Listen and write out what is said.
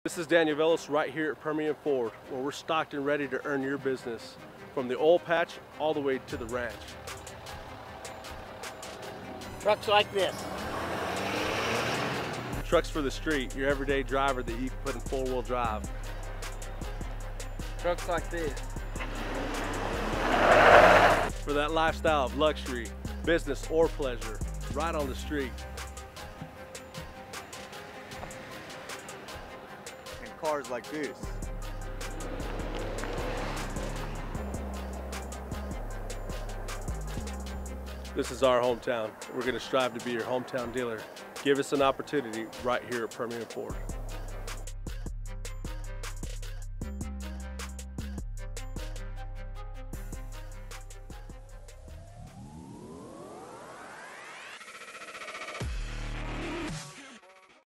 This is Daniel Velos right here at Permian Ford, where we're stocked and ready to earn your business from the oil patch all the way to the ranch. Trucks like this. Trucks for the street, your everyday driver that you can put in four-wheel drive. Trucks like this. For that lifestyle of luxury, business, or pleasure, right on the street. And cars like this. This is our hometown. We're going to strive to be your hometown dealer. Give us an opportunity right here at Permian Ford.